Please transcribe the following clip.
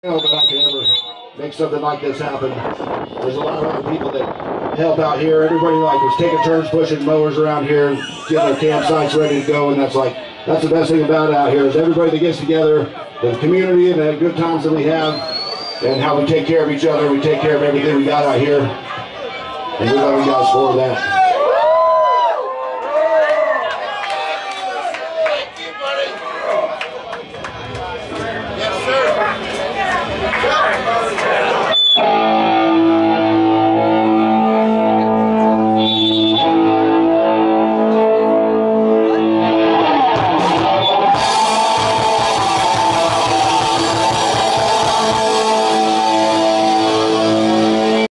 know that I could ever make something like this happen. There's a lot of other people that help out here. Everybody like was taking turns pushing mowers around here, getting their campsites ready to go, and that's the best thing about it out here is everybody that gets together, the community and the good times that we have, and how we take care of each other. We take care of everything we got out here, and we love you guys for that.